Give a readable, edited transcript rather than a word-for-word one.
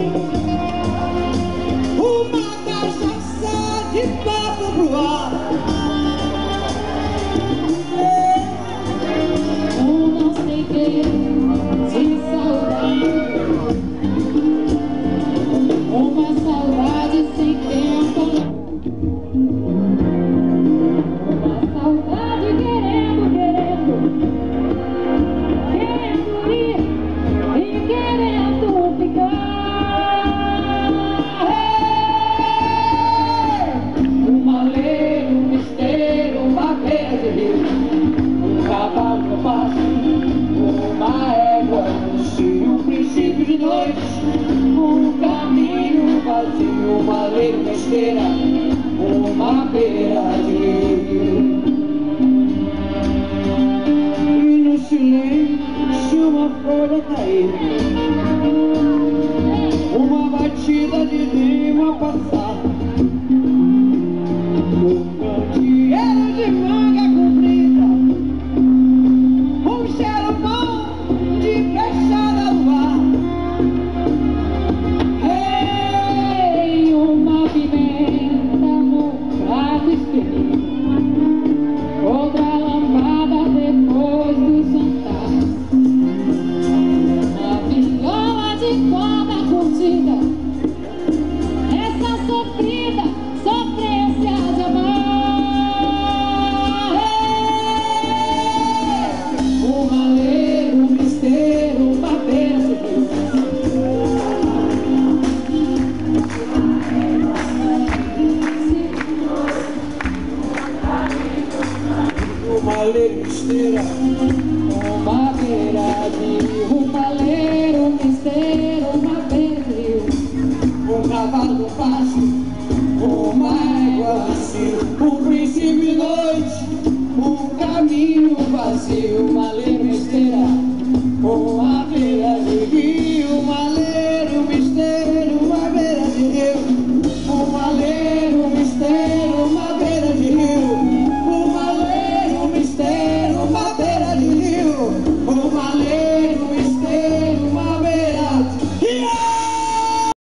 uma cachaça de papo pro ar. Eu não sei que de saudade, uma saudade sem tempo, uma saudade querendo ir e querendo ficar. Uma lei, um mistério, uma verde rio, um cavalo no passo, uma égua no cio, um princípio de noite, um caminho vazio, uma lei, uma esteira, uma beira de rio. E no silêncio uma folha cair, uma batida de rima passar, um candeeiro de manga comprida, um cheiro bom de fechada no ar. Ei, uma pimenta no prato espremido, outra lambada depois do jantar, uma viola de corda curtida, essa sofrida sofrência de amar. Uma lei, um mistério, uma beira de rio, Uma lei, uma esteira, uma beira de rio, uma lei, um mistério, uma beira de rio, um cavalo no pasto, uma égua vazio, um princípio de noite, um caminho vazio, uma lei,